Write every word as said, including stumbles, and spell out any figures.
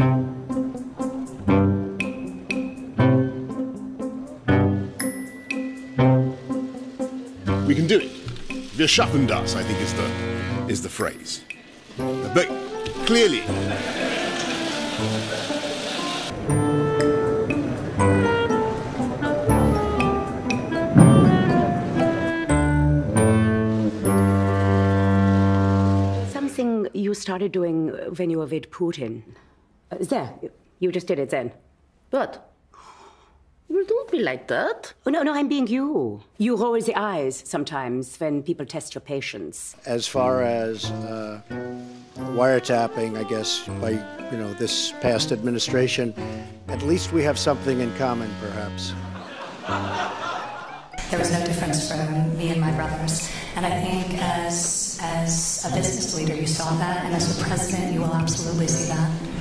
We can do it. Wir schaffen das, I think is the, is the phrase. But clearly, something you started doing when you were with Putin. Uh, there, you just did it then. What? Well, don't be like that. Oh, no, no, I'm being you. You roll the eyes sometimes when people test your patience. As far as uh, wiretapping, I guess, by, you know, this past administration, at least we have something in common, perhaps. There was no difference for me and my brothers. And I think as, as a business leader, you saw that, and as a president, you will absolutely see that.